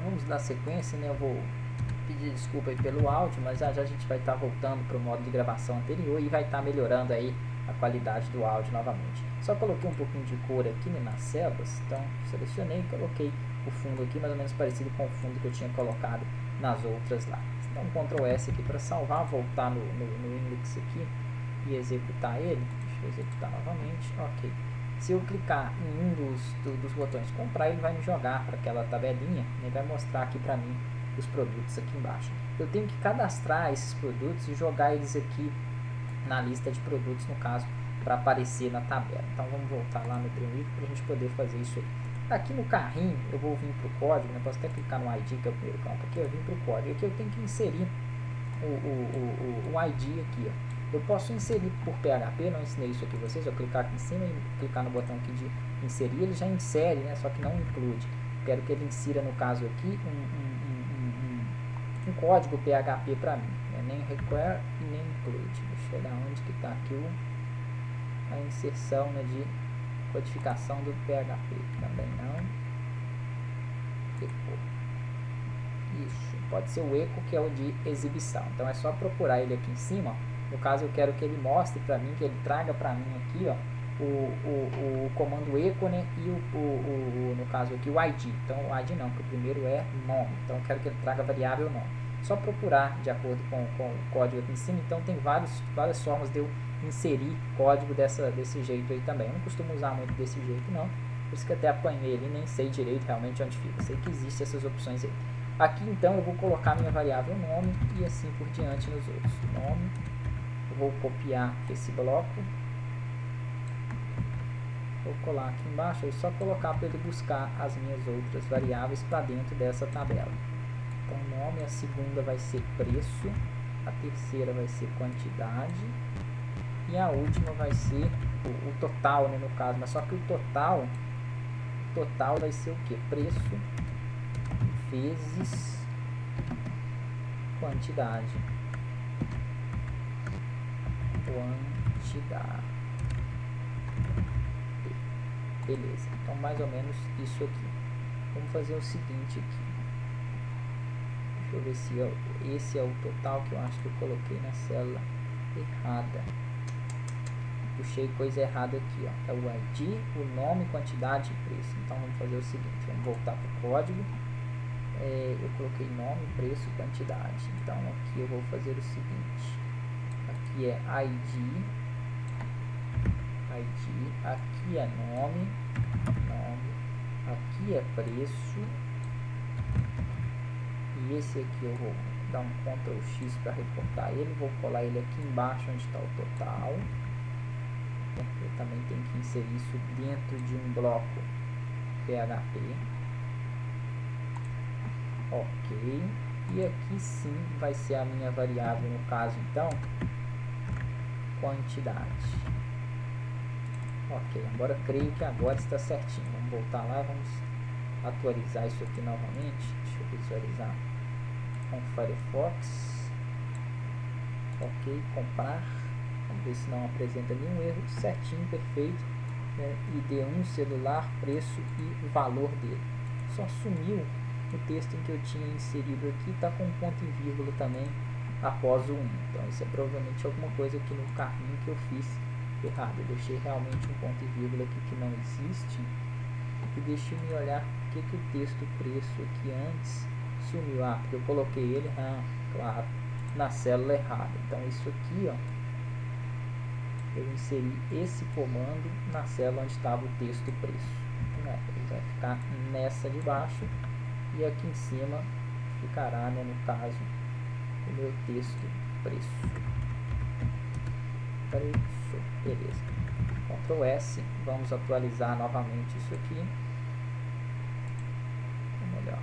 vamos dar sequência, né? Eu vou pedir desculpa aí pelo áudio, mas já já a gente vai estar voltando para o modo de gravação anterior e vai estar melhorando aí a qualidade do áudio novamente. Só coloquei um pouquinho de cor aqui, né, nas células, então selecionei e coloquei o fundo aqui mais ou menos parecido com o fundo que eu tinha colocado nas outras lá. Então Ctrl S aqui para salvar, voltar no index aqui e executar ele. Deixa eu executar novamente, ok. Se eu clicar em um dos botões comprar, ele vai me jogar para aquela tabelinha, né, vai mostrar aqui para mim os produtos aqui embaixo. Eu tenho que cadastrar esses produtos e jogar eles aqui na lista de produtos, no caso, para aparecer na tabela. Então vamos voltar lá no Dreamweaver para a gente poder fazer isso aí. Aqui no carrinho eu vou vir para o código, né? Posso até clicar no ID, que é o primeiro campo aqui, eu vim para o código. Aqui eu tenho que inserir o ID aqui, ó. Eu posso inserir por PHP, não ensinei isso aqui a vocês, eu clicar aqui em cima e clicar no botão aqui de inserir, ele já insere, né? Só que não include. Quero que ele insira, no caso aqui, um código PHP para mim, né? Nem require e nem include. Deixa eu ver onde que está aqui a inserção, né, de codificação do PHP. Também não. Eco. Isso. Pode ser o eco, que é o de exibição. Então é só procurar ele aqui em cima. No caso eu quero que ele mostre para mim, que ele traga para mim aqui, ó, o comando eco, né, e no caso aqui o ID. Então o ID não, porque o primeiro é nome. Então eu quero que ele traga a variável nome. Só procurar de acordo com o código aqui em cima. Então tem várias formas de eu inserir código desse jeito aí também. Eu não costumo usar muito desse jeito não, por isso que até apanhei ele e nem sei direito realmente onde fica. Sei que existem essas opções aí. Aqui então eu vou colocar minha variável nome e assim por diante nos outros. Nome, eu vou copiar esse bloco, vou colar aqui embaixo e só colocar para ele buscar as minhas outras variáveis para dentro dessa tabela. Então nome, a segunda vai ser preço, a terceira vai ser quantidade e a última vai ser o total, né, no caso, mas só que o total vai ser o que? Preço vezes quantidade. Beleza, então mais ou menos isso aqui. Vamos fazer o seguinte aqui. Deixa eu ver se esse é o total, que eu acho que eu coloquei na célula errada. Puxei coisa errada aqui, ó. É o ID, o nome, quantidade e preço. Então vamos fazer o seguinte, vamos voltar para o código. Eu coloquei nome, preço, quantidade. Então aqui eu vou fazer o seguinte. Aqui é ID, aqui é nome, aqui é preço. E esse aqui eu vou dar um Ctrl X para recortar ele. Vou colar ele aqui embaixo onde está o total. Eu também tenho que inserir isso dentro de um bloco PHP. Ok. E aqui sim vai ser a minha variável, no caso então, quantidade. Ok, agora creio que agora está certinho. Vamos voltar lá, vamos atualizar isso aqui novamente. Deixa eu visualizar com o Firefox. Ok, comprar. Vamos ver se não apresenta nenhum erro. Certinho, perfeito, né? ID1, celular, preço e o valor dele. Só sumiu o texto em que eu tinha inserido aqui, está com um ponto e vírgula também após o 1. Então isso é provavelmente alguma coisa aqui no carrinho que eu fiz errado. Eu deixei realmente um ponto e vírgula aqui que não existe. E deixe-me olhar porque que o texto preço aqui antes sumiu. Porque eu coloquei ele, claro, na célula errada. Então isso aqui, ó, eu inseri esse comando na célula onde estava o texto preço. Ele vai ficar nessa de baixo e aqui em cima ficará, né, no caso, o meu texto preço. Beleza. Ctrl S, vamos atualizar novamente isso aqui. Melhor.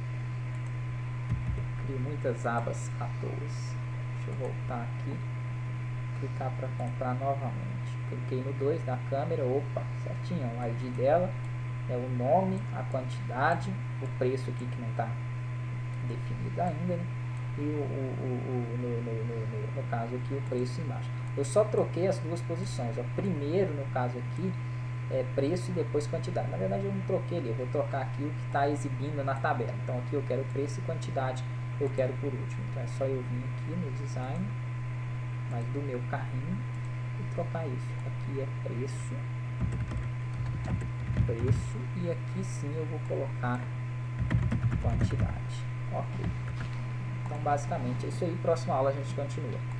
Eu crio muitas abas à toa. Deixa eu voltar aqui. Clicar para comprar novamente. Cliquei no 2 da câmera, opa, certinho, o ID dela, é o nome, a quantidade, o preço aqui que não está definido ainda, né? E no caso aqui o preço embaixo. Eu só troquei as duas posições. O primeiro, no caso aqui, preço e depois quantidade. Na verdade eu não troquei ali, eu vou trocar aqui o que está exibindo na tabela. Então aqui eu quero preço e quantidade, eu quero por último. Então é só eu vir aqui no design, mas do meu carrinho, e trocar isso. Aqui é preço, e aqui sim eu vou colocar quantidade. Ok. Então basicamente é isso aí. Próxima aula a gente continua.